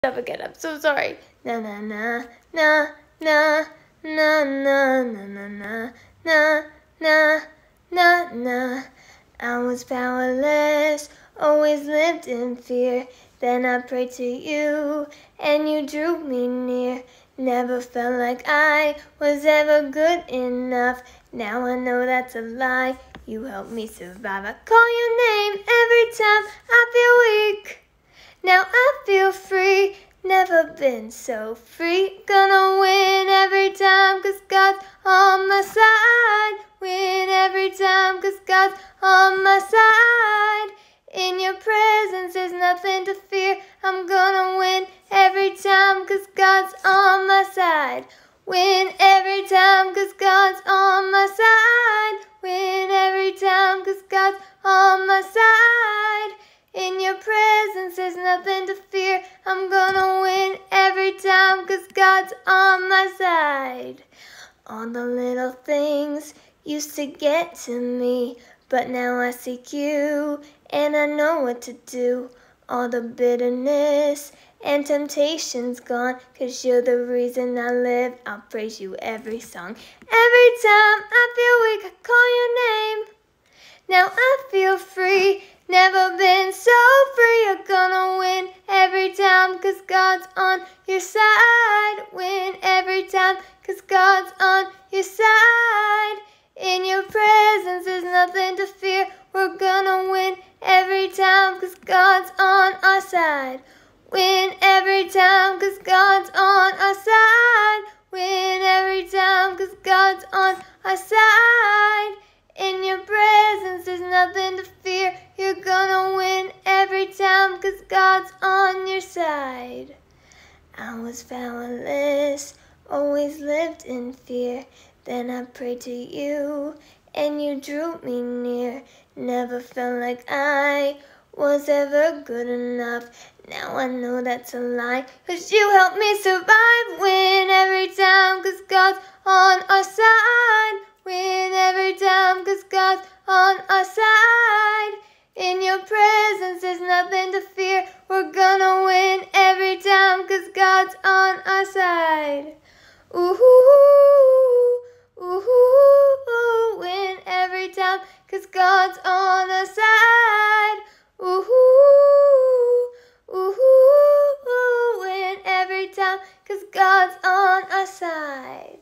up again. I'm so sorry. Na na na na na na na na na na na na na na. I was powerless, always lived in fear. Then I prayed to you, and you drew me near. Never felt like I was ever good enough. Now I know that's a lie. You helped me survive. I call your name every time I feel weak. Now I feel free, never been so free. Gonna win every time, 'cause God's on my side. Win every time, 'cause God's on my side. In your presence there's nothing to fear. I'm gonna win every time, 'cause God's on my side. Win every time, 'cause God's on my side. Win every time, 'cause God's on my side. In your presence there's nothing to fear. I'm gonna win every time, 'cause God's on my side. All the little things used to get to me, but now I seek you, and I know what to do. All the bitterness and temptation's gone, 'cause you're the reason I live. I'll praise you every song. Every time I feel weak, I call your name. Now I feel free, never been so free. You're gonna win every time, 'cause God's on your side. Win every time, 'cause God's on your side. In your presence there's nothing to fear. We're gonna win every time, 'cause God's on our side. Win every time, 'cause God's on our side. Win every time, 'cause God's on our side. In your presence there's nothing to fear. You're gonna win every time, 'cause God's on your side. I was powerless, always lived in fear. Then I prayed to you, and you drew me near. Never felt like I was ever good enough. Now I know that's a lie, 'cause you helped me survive. Win every time, 'cause God's on our side. Win every time, 'cause God's on our side. In your presence there's nothing to fear. We're gonna win every time, 'cause God's on our side. Ooh, ooh, win every time, 'cause God's on our side. Ooh, ooh, win every time, 'cause God's on our side.